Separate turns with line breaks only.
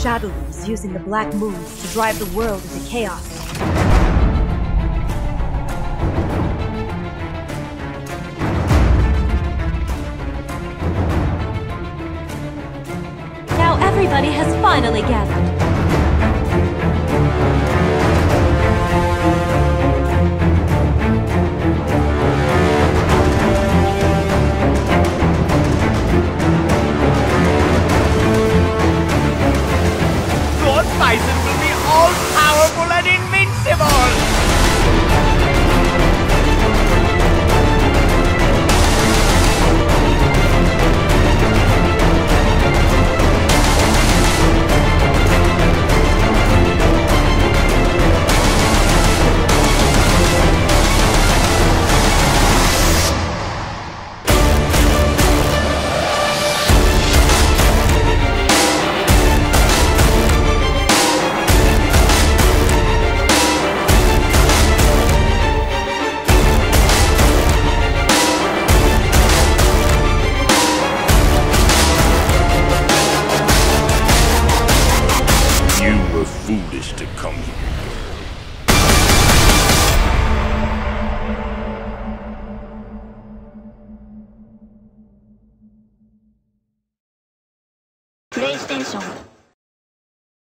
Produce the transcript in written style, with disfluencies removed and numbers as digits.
Shadowloo using the Black Moons to drive the world into chaos.
Now everybody has finally gathered.
Lord Bison will be all-powerful and